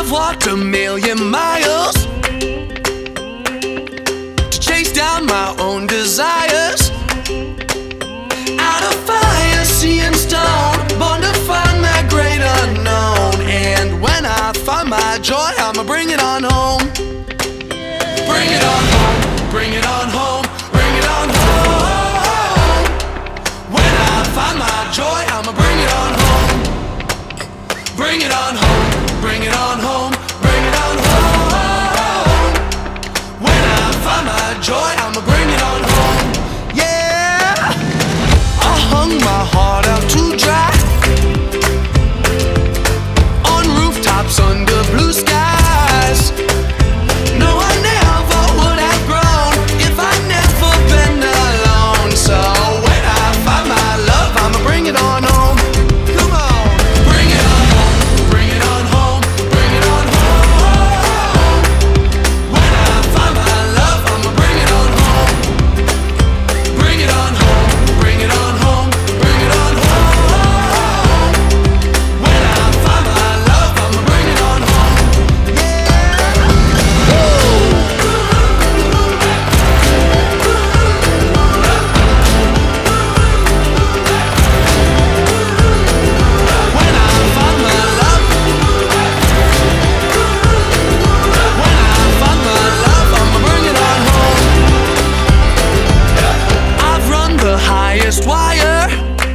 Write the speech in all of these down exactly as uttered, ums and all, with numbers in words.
I've walked a million miles to chase down my own desires. Out of fire, sea and stone, born to find that great unknown. And when I find my joy, I'ma bring it on home. Bring it on home, bring it on home, bring it on home. When I find my joy, I'ma bring it on home. Bring it on home, bring it on home, bring it on home. When I find my joy, I'ma bring it on home. Yeah, I hung my heart out to dry on rooftops under blue skies. No, I never would have grown if I'd never been alone. So when I find my love, I'ma bring it on home. Come on, bring it on home, bring it on home, bring it on home. When I find my love, I'ma bring it on home. Bring it on home, bring it on home, bring it on home. When I find my love, I'ma bring it on home. When I find my love, when I find my love, I'ma bring it on home. I've run the highest wire.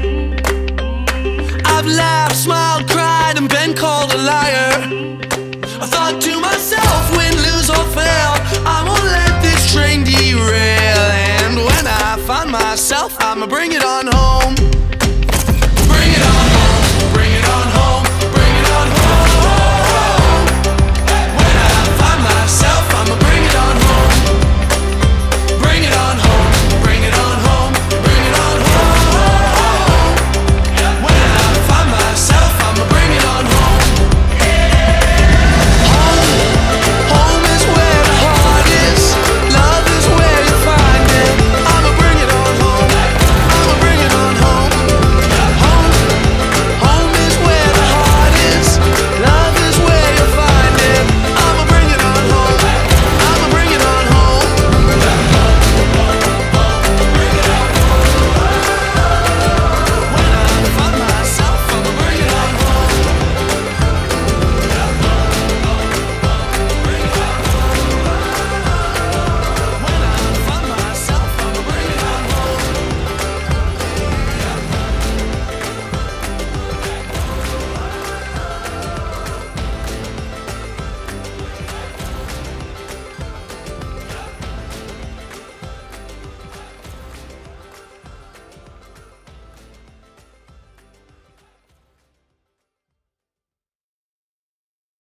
I've laughed, smiled, cried, and been called a liar. I thought to myself, win, lose, or fail, I won't let this train derail. And when I find myself, I'ma bring it on home.